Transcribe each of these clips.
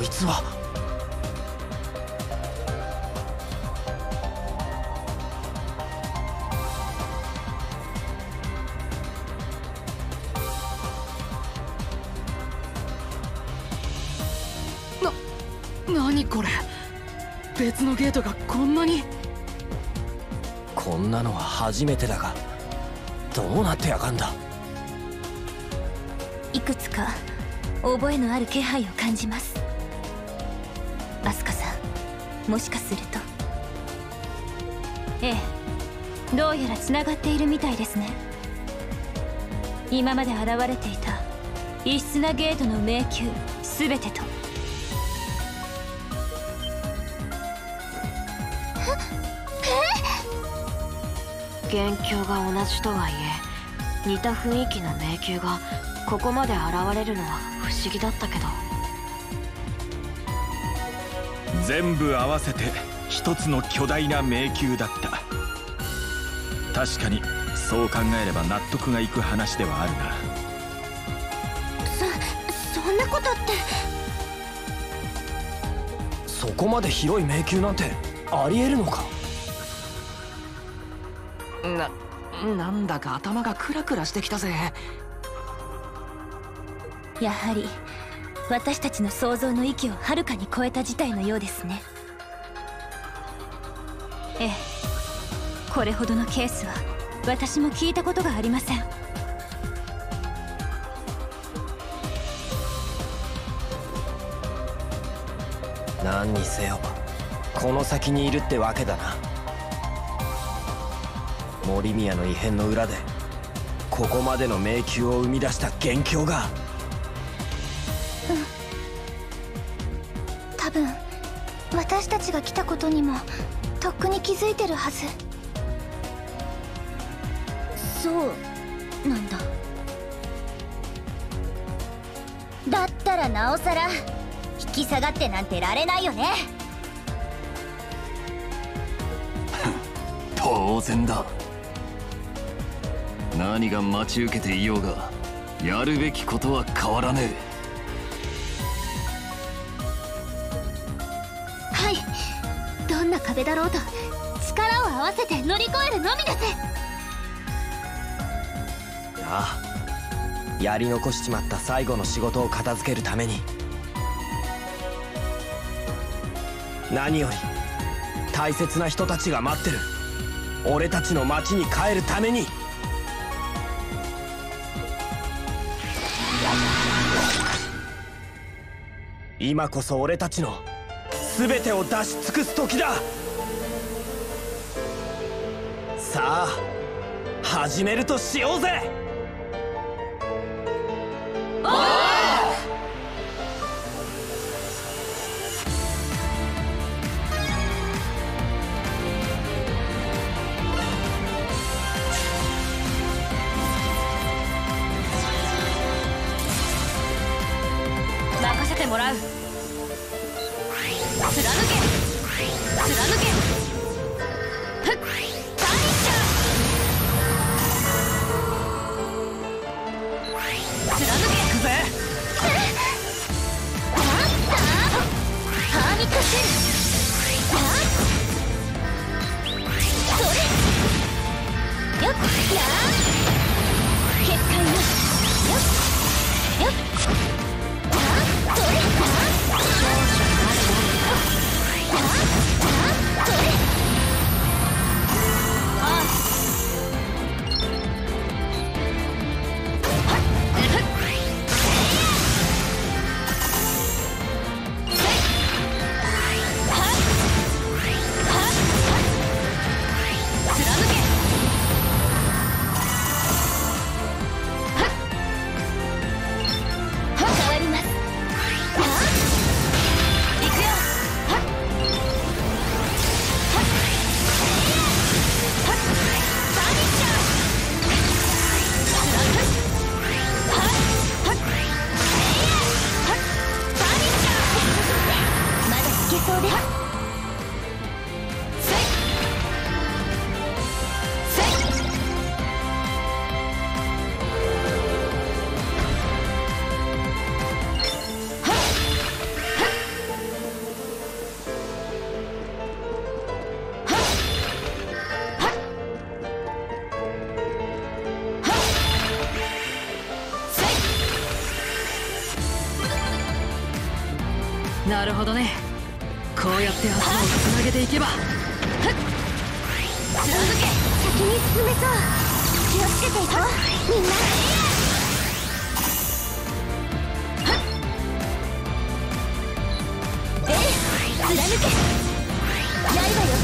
いつは。 何これ、別のゲートがこんなに。 こんなのは初めてだが、どうなってやがんだ。 いくつか覚えのある気配を感じます。アスカさん、もしかすると。ええ、どうやらつながっているみたいですね。今まで現れていた異質なゲートの迷宮全てと。 元凶が同じとはいえ、似た雰囲気の迷宮がここまで現れるのは不思議だったけど。 全部合わせて一つの巨大な迷宮だった。確かにそう考えれば納得がいく話ではあるな。 そんなことって。 そこまで広い迷宮なんてありえるのか。 なんだか頭がクラクラしてきたぜ。 やはり私たちの想像の域をはるかに超えた事態のようですね。ええ、これほどのケースは私も聞いたことがありません。 何にせよこの先にいるってわけだな。森宮の異変の裏でここまでの迷宮を生み出した元凶が。 多分私たちが来たことにもとっくに気づいてるはず。そうなんだ。だったらなおさら引き下がってなんてられないよね。 当然だ。何が待ち受けていようがやるべきことは変わらねえ。はい、どんな壁だろうと力を合わせて乗り越えるのみです。 ああ、やり残しちまった最後の仕事を片付けるために。何より大切な人たちが待ってる。俺たちの町に帰るために。今こそ俺たちの全てを出し尽くす時だ。さあ始めるとしようぜ。 任せてもらう。貫け貫け。ふっ、バニッシャー。貫け。 行くぜ。 ハーミットシェル。それよっやー結界よ。よっそれなるほどね。こうやって足をつなげていけば。 先に進めそう。気をつけていこうみんな。貫け。刃よ。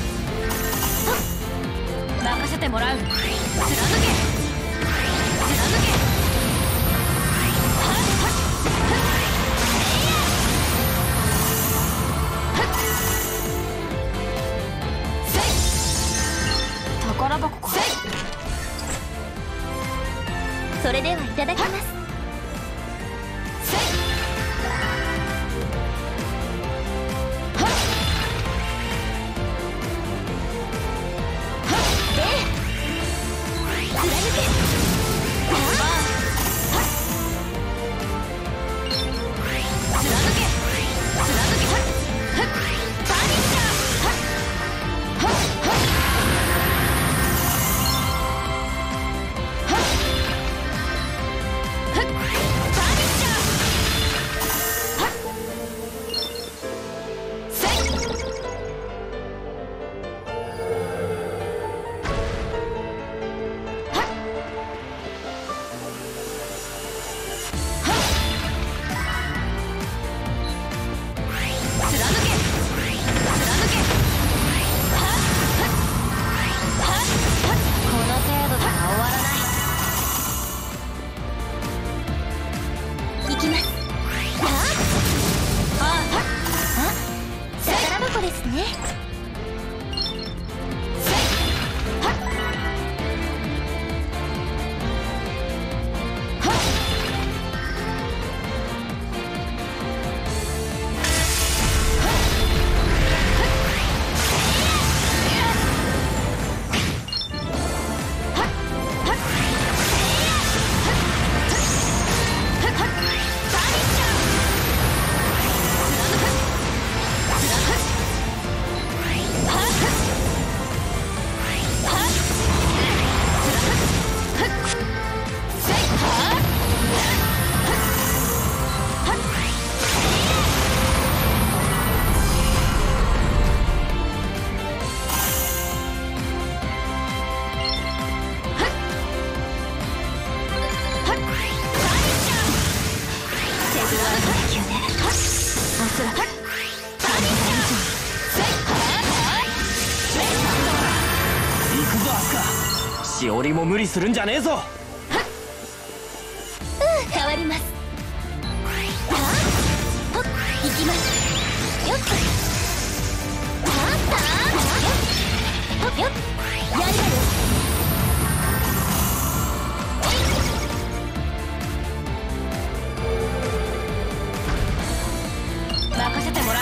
任せてもらう。貫け。宝箱か。それではいただきます。 しおりも無理するんじゃねえぞ。 変わります。行きます。よっよっやるわよ。任せてもらう。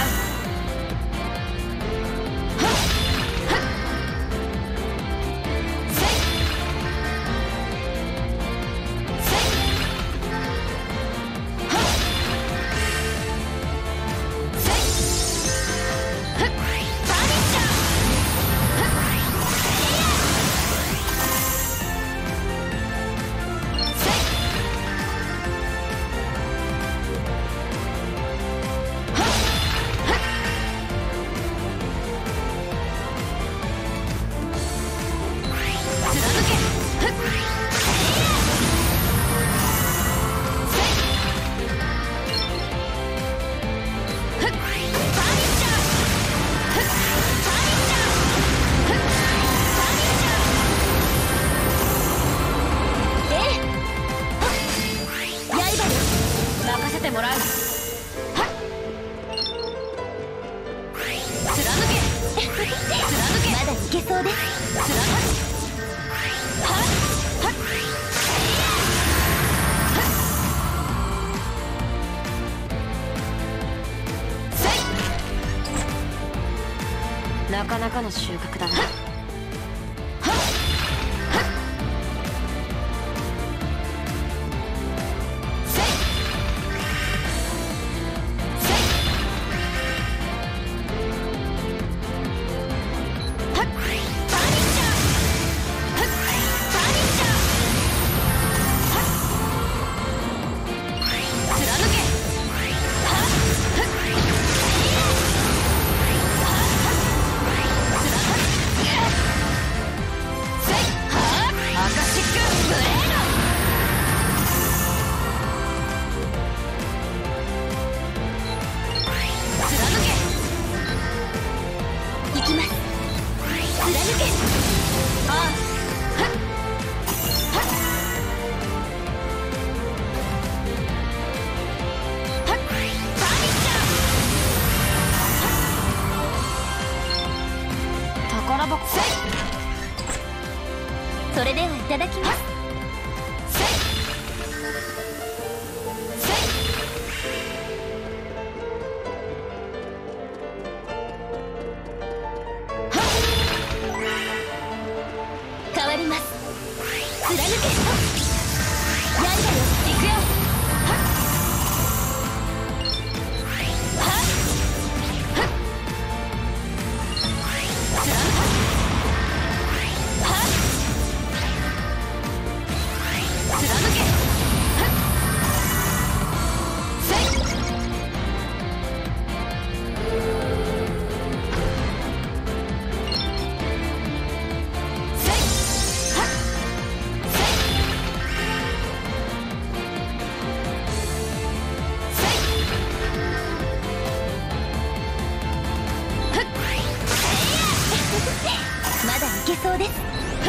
任せてもらう。まだいけそうです。 なかなかの収穫だな。 貫宝箱。 それではいただきます。変わります。貫け。やるわよ。行くよ。まだいけそうです。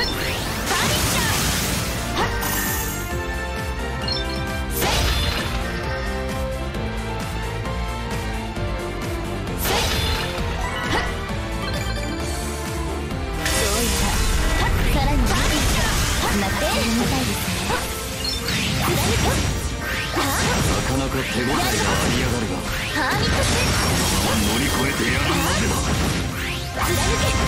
さらにつながっているみたいですね。 なかなか手応えがありやがるが、 ハーミットス乗り越えてやるまでだ。 貫け。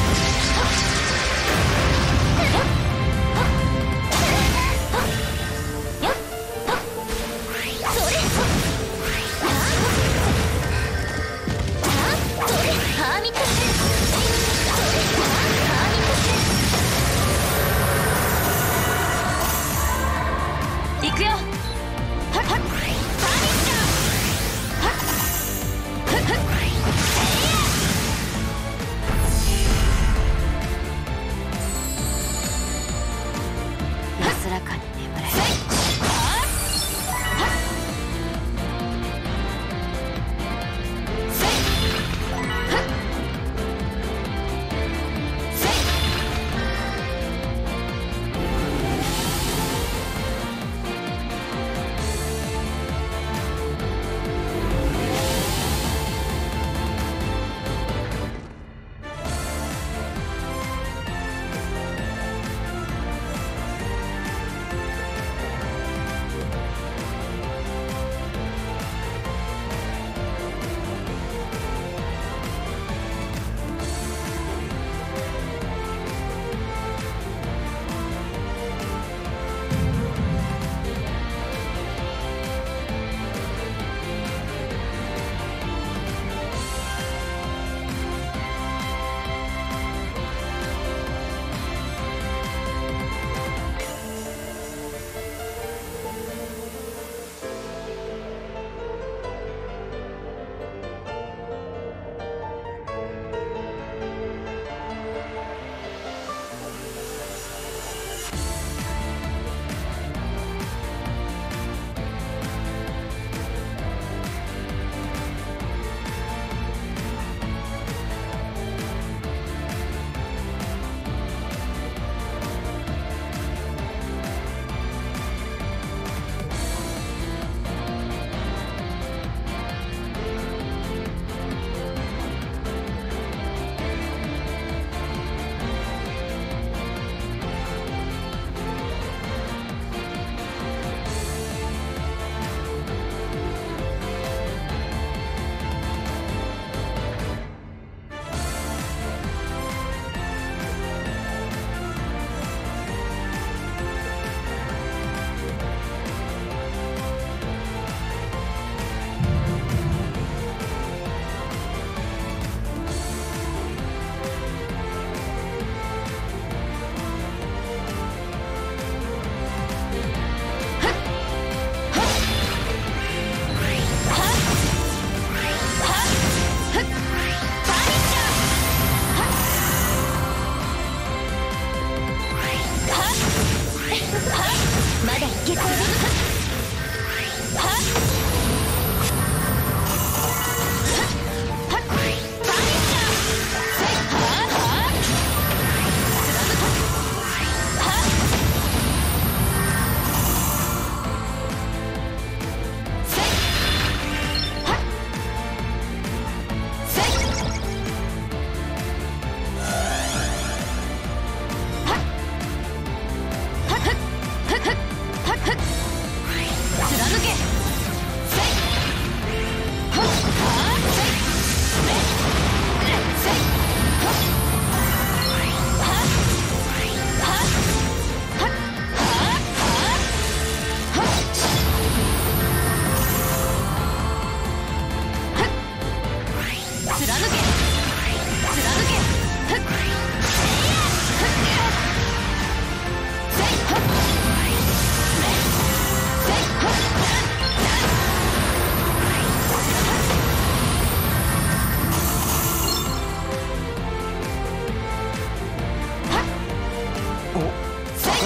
行くよ。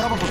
宝箱だ。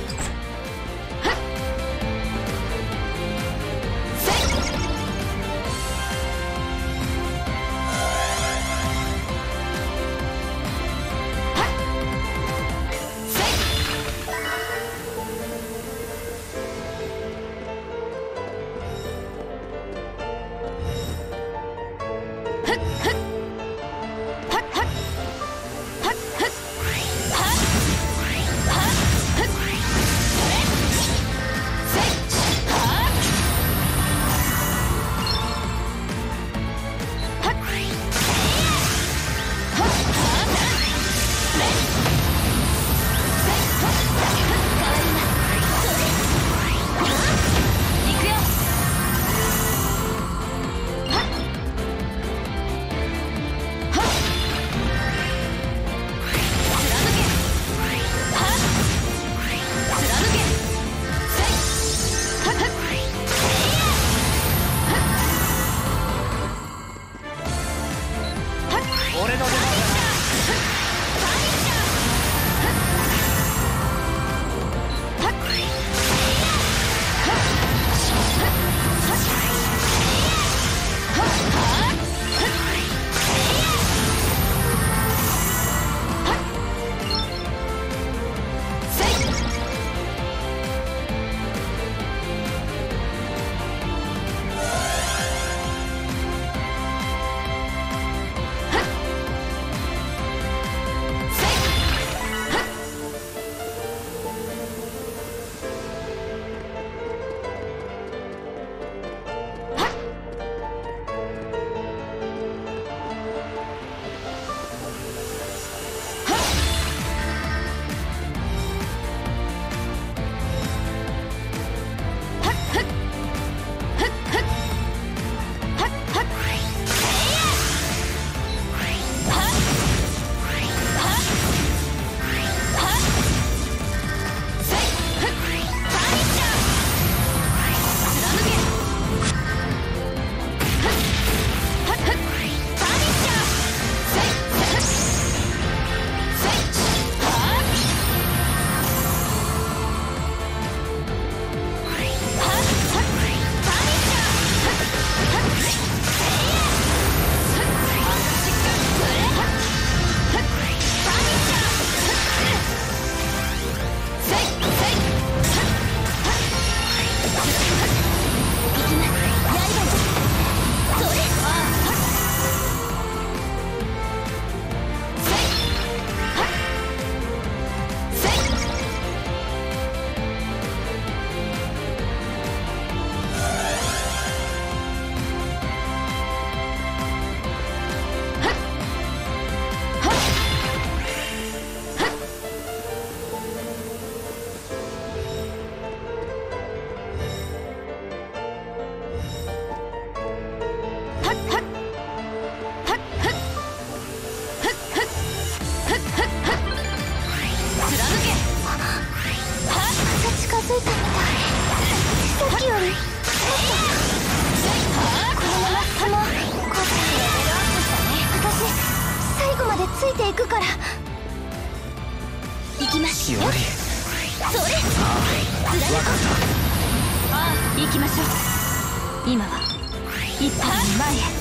ついていくから。行きますよ。それ貫こう。行きましょう。今は一歩前へ。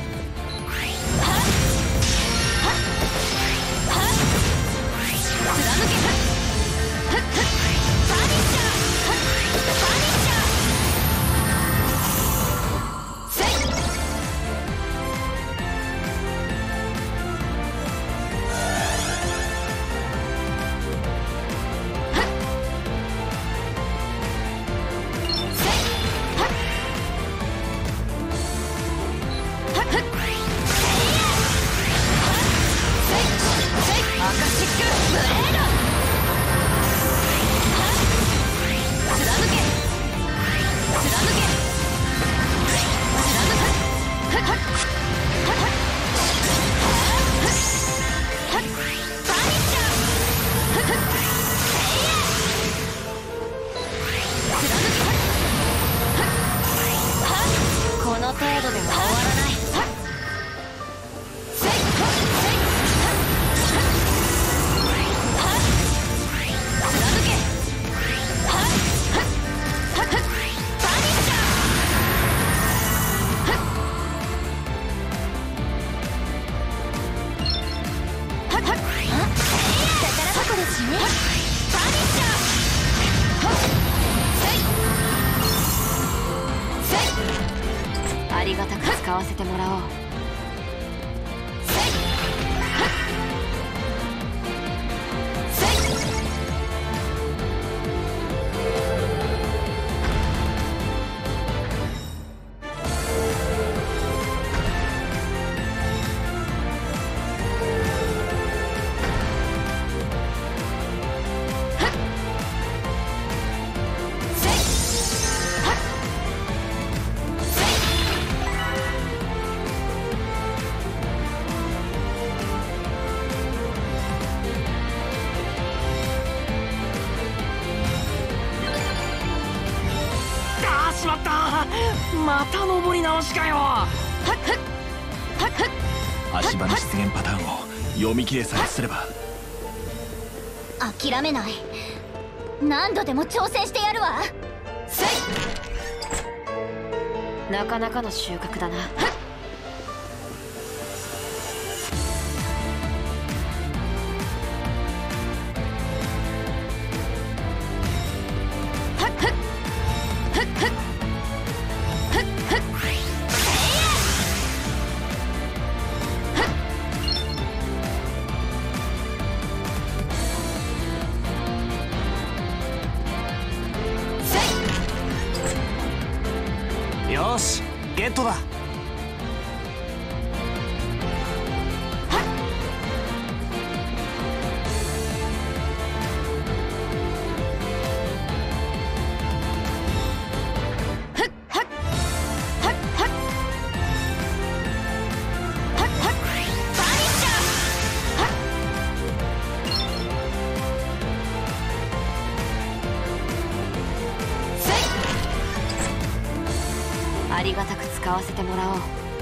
貫け。この程度では終わらない。貫使わせてもらおう。 しまった。また登り直しかよ。 足場の出現パターンを読み切れさえすれば。 諦めない。何度でも挑戦してやるわ。 なかなかの収穫だな。 よし、ゲットだ。 ありがたく使わせてもらおう。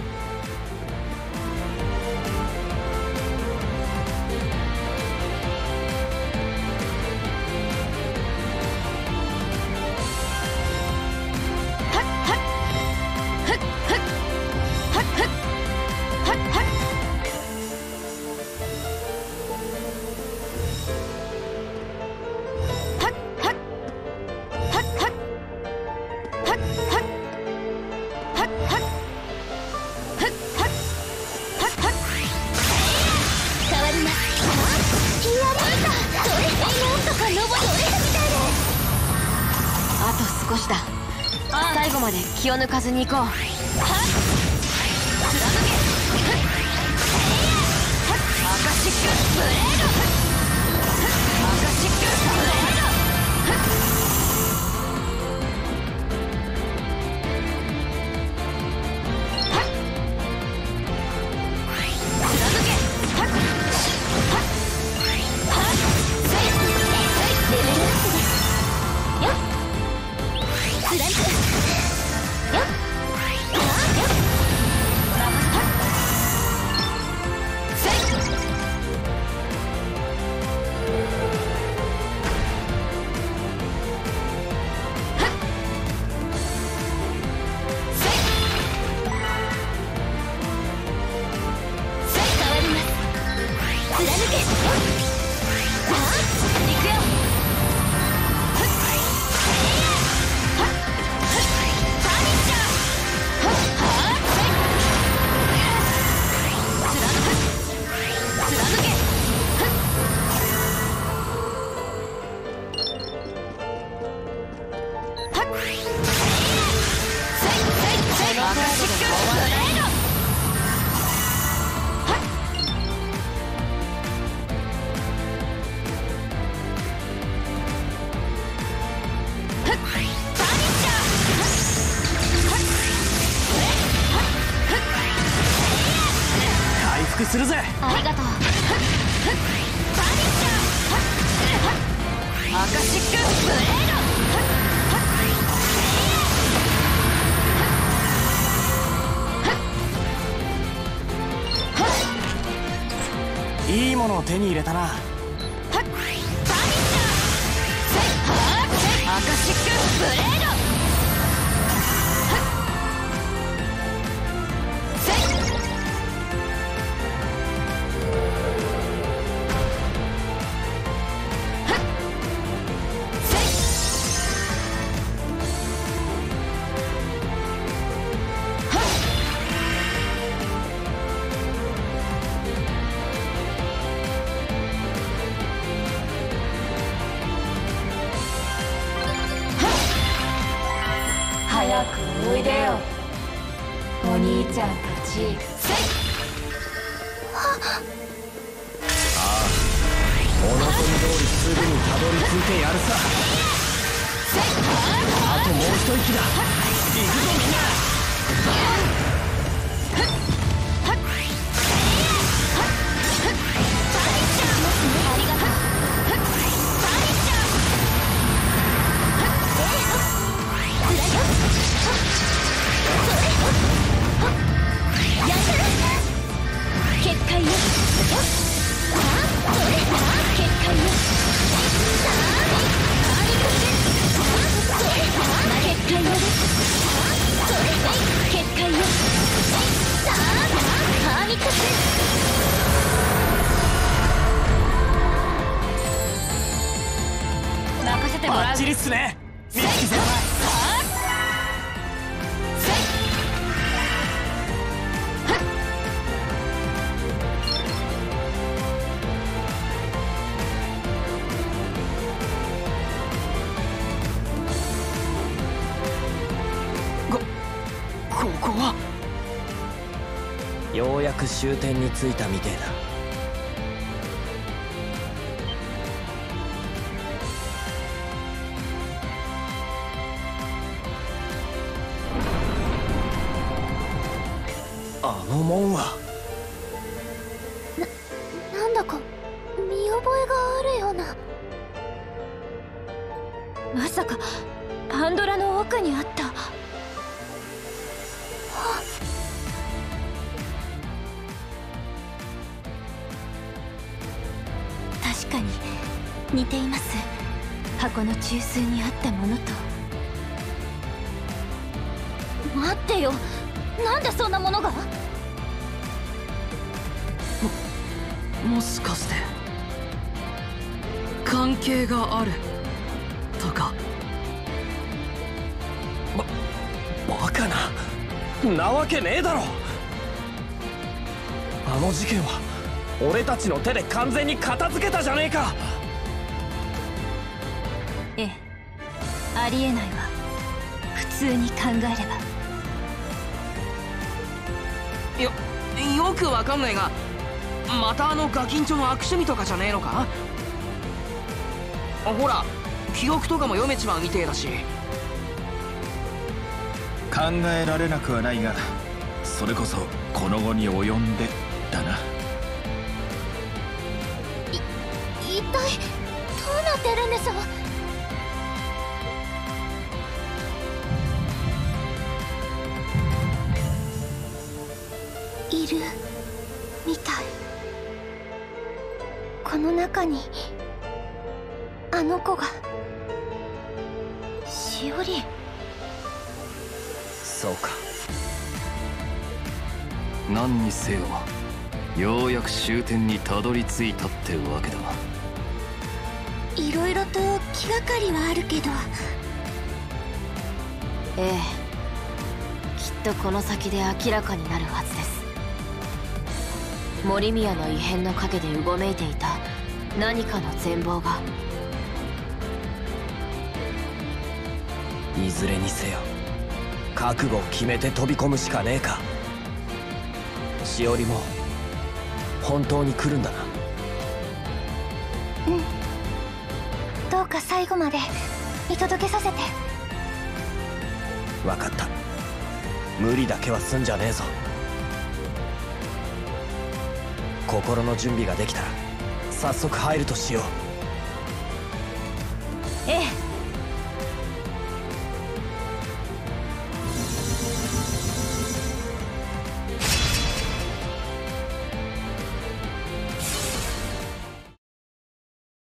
あと少しだ。最後まで気を抜かずに行こう。 回復するぜ。 ありがとう。 アカシックブレード。 いいものを手に入れたな。 アカシックブレード。 早くおいでよお兄ちゃんたち。 お望み通りすぐにたどり着いてやるさ。あともう一息だ。行くぞみんな。 任せてもらう。 バッチリっすね、美月先輩。 ここはようやく終点に着いたみてえだ。あの門はなんだか見覚えがあるような。まさかパンドラの奥にあった。確かに似ています。箱の中枢にあったものと。待ってよ、なんでそんなものが。 もしかして関係があるとか。 バカな。なわけねえだろ。あの事件は俺たちの手で完全に片付けたじゃねえか。 ええ、ありえないわ。普通に考えれば。 よくわかんないが、またあのガキンチョの悪趣味とかじゃねえのか。ほら記憶とかも読めちまうみてえだし。 考えられなくはないが、それこそこの後に及んでだな。 一体どうなってるんです？いるみたい。この中にあの子が。しおり。 そうか。 何にせよようやく終点にたどり着いたってわけだ。 いろいろと気がかりはあるけど。 ええ、きっとこの先で明らかになるはずです。森宮の異変の陰でうごめいていた何かの全貌が。 いずれにせよ覚悟を決めて飛び込むしかねえか。しおりも本当に来るんだな。 うん、どうか最後まで見届けさせて。 分かった。無理だけはすんじゃねえぞ。心の準備ができたら早速入るとしよう。 ええ。